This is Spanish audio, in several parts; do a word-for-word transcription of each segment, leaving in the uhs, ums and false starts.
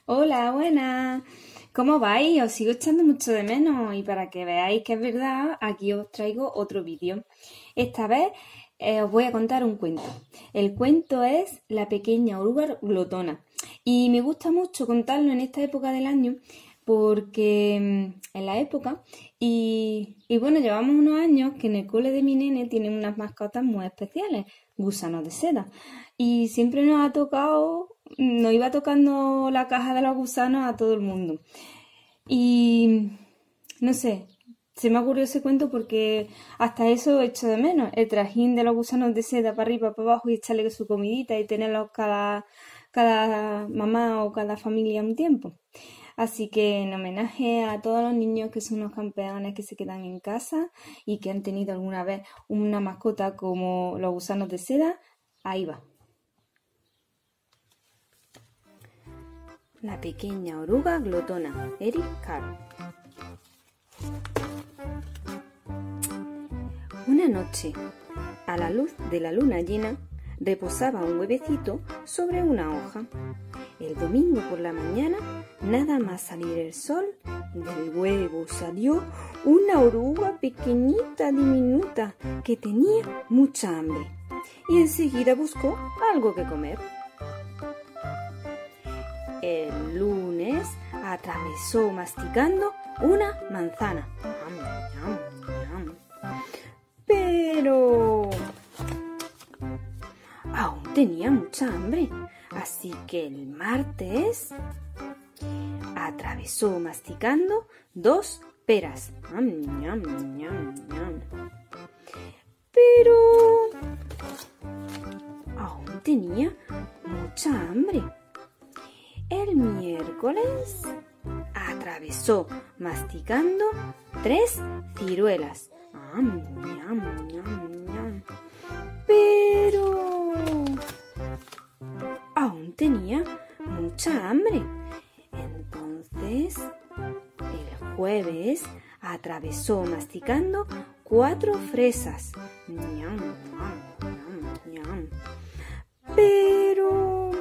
Hola, buenas. ¿Cómo vais? Os sigo echando mucho de menos y para que veáis que es verdad, aquí os traigo otro vídeo. Esta vez eh, os voy a contar un cuento. El cuento es La pequeña oruga glotona y me gusta mucho contarlo en esta época del año porque mm, en la época y, y bueno, llevamos unos años que en el cole de mi nene tienen unas mascotas muy especiales, gusanos de seda, y siempre nos ha tocado, nos iba tocando la caja de los gusanos a todo el mundo. Y no sé, se me ha ocurrido ese cuento porque hasta eso echo de menos, el trajín de los gusanos de seda para arriba, para abajo y echarle su comidita y tenerlos cada, cada mamá o cada familia un tiempo. Así que en homenaje a todos los niños que son unos campeones que se quedan en casa y que han tenido alguna vez una mascota como los gusanos de seda, ahí va. La pequeña oruga glotona, Eric Carle. Una noche, a la luz de la luna llena, reposaba un huevecito sobre una hoja. El domingo por la mañana, nada más salir el sol, del huevo salió una oruga pequeñita, diminuta, que tenía mucha hambre y enseguida buscó algo que comer. El lunes atravesó masticando una manzana. Pero aún tenía mucha hambre, así que el martes atravesó masticando dos peras. Pero aún tenía mucha hambre. El miércoles atravesó masticando tres ciruelas. Pero aún tenía mucha hambre. Entonces, el jueves atravesó masticando cuatro fresas. Pero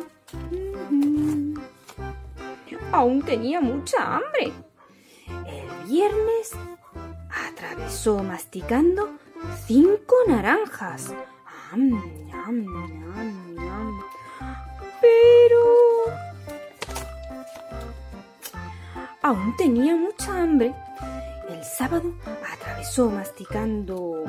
aún tenía mucha hambre. El viernes atravesó masticando cinco naranjas. Pero aún tenía mucha hambre. El sábado atravesó masticando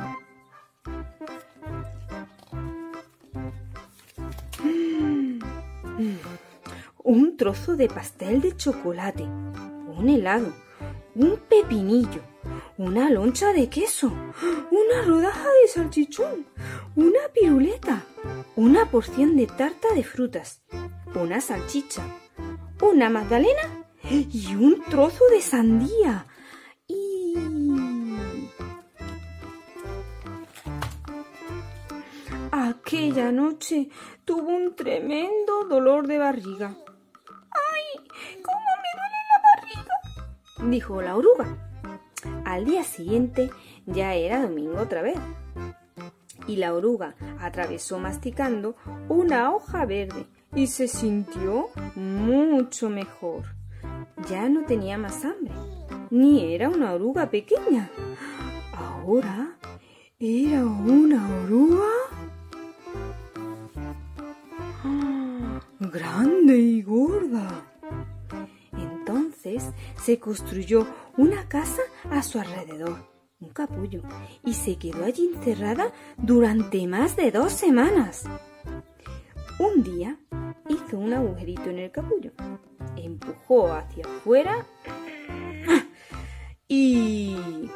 un trozo de pastel de chocolate, un helado, un pepinillo, una loncha de queso, una rodaja de salchichón, una piruleta, una porción de tarta de frutas, una salchicha, una magdalena y un trozo de sandía. Y aquella noche tuvo un tremendo dolor de barriga. ¡Ay! ¿Cómo me duele la barriga?, dijo la oruga. Al día siguiente ya era domingo otra vez y la oruga atravesó masticando una hoja verde y se sintió mucho mejor. Ya no tenía más hambre, ni era una oruga pequeña. Ahora era una oruga grande y gorda. Entonces se construyó una casa a su alrededor, un capullo, y se quedó allí encerrada durante más de dos semanas. Un día hizo un agujerito en el capullo, empujó hacia afuera y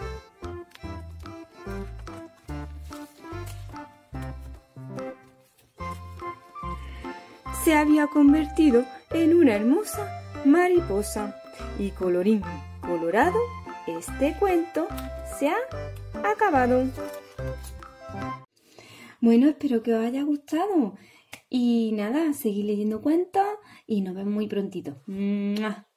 se había convertido en una hermosa mariposa. Y colorín colorado, este cuento se ha acabado. Bueno, espero que os haya gustado. Y nada, seguid leyendo cuentos y nos vemos muy prontito. ¡Mua!